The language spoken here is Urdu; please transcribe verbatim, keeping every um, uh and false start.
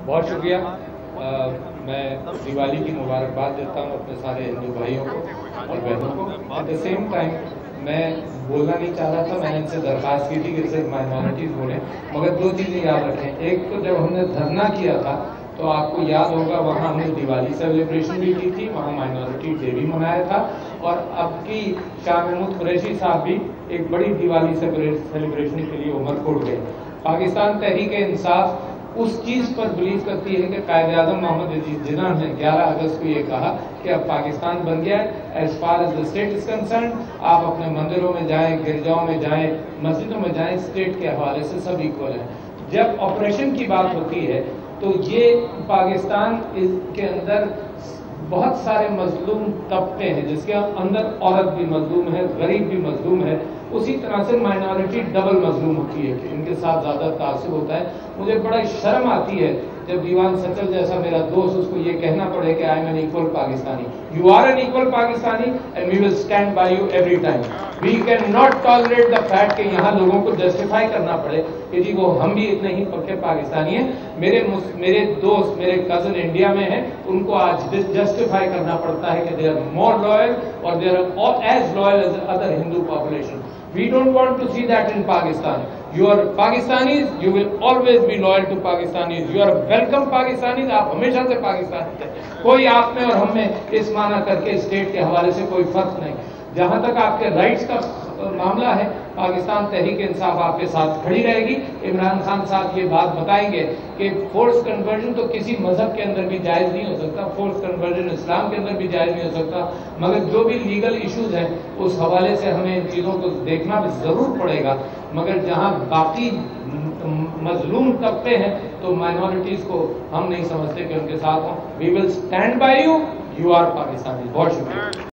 بہت شکریہ. میں دیوالی کی مبارکباد دیتا ہوں اپنے سارے ہندو بھائیوں کو اور بہنوں کو. ایٹ دا سیم ٹائم میں بولنا نہیں چاہ رہا تھا, میں نے ان سے درخواست کی تھی کہ صرف مائنورٹیز بولیں, مگر دو چیزیں یاد رکھیں. ایک تو جب ہم نے دھرنا کیا تھا تو آپ کو یاد ہوگا وہاں ہم نے دیوالی سیلیبریشن بھی کی تھی, وہاں مائنورٹی ڈے بھی منایا تھا, اور اب کی شاہ محمود قریشی صاحب بھی ایک بڑی دیوالی سیلیبریشن کے لیے عمر کوٹ گئے. پاکستان تحریک انصاف اس چیز پر بلیو کرتی ہے کہ قائد اعظم محمد عزیز جناح نے گیارہ اگست کو یہ کہا کہ اب پاکستان بن گیا ہے, as far as the state is concerned. آپ اپنے مندروں میں جائیں, گرجاؤں میں جائیں, مسجدوں میں جائیں, اسٹیٹ کے حوالے سے سب ایکول ہیں. جب آپریشن کی بات ہوتی ہے تو یہ پاکستان کے اندر بہت سارے مظلوم طبقے ہیں, جس کے اندر عورت بھی مظلوم ہے, غریب بھی مظلوم ہے, اسی طرح سے مائنورٹی ڈبل مظلوم ہوتی ہے کہ ان کے ساتھ زیادہ تعصب ہوتا ہے. مجھے بڑا شرم آتی ہے جب دیوان سچل جیسا میرا دوست اس کو یہ کہنا پڑے کہ I am an equal Pakistani. You are an equal Pakistani and we will stand by you every time. We can not tolerate the fact کہ یہاں لوگوں کو جسٹیفائی کرنا پڑے کہ جی وہ ہم بھی اتنے ہی پکے پاکستانی ہیں. میرے میرے دوست, میرے کزن انڈیا میں ہیں, ان کو آج جسٹیفائی کرنا پڑتا ہے کہ دے آر مور لوئل اور they are as loyal as other Hindu population. We don't want to see that in Pakistan. You are Pakistanis, you will always be loyal to Pakistanis. You are welcome Pakistanis. آپ ہمیشہ سے پاکستانی تھے. کوئی آپ میں اور ہم میں اس معنی کر کے اسٹیٹ کے حوالے سے کوئی فرق نہیں. جہاں تک آپ کے رائٹس کا معاملہ ہے, پاکستان تحریک انصاف آپ کے ساتھ کھڑی رہے گی. عمران خان صاحب یہ بات بتائیں گے کہ فورس کنورژن تو کسی مذہب کے اندر بھی جائز نہیں ہو سکتا, فورس کنورژن اسلام کے اندر بھی جائز نہیں ہو سکتا, مگر جو بھی لیگل ایشوز ہیں اس حوالے سے ہمیں ان چیزوں کو دیکھنا بھی ضرور پڑے گا. مگر جہاں باقی مظلوم طبقے ہیں تو مائنورٹیز کو ہم نہیں سمجھتے کہ ان کے ساتھ ہوں. We will stand by you, you are Pakistani. بہت شکریہ.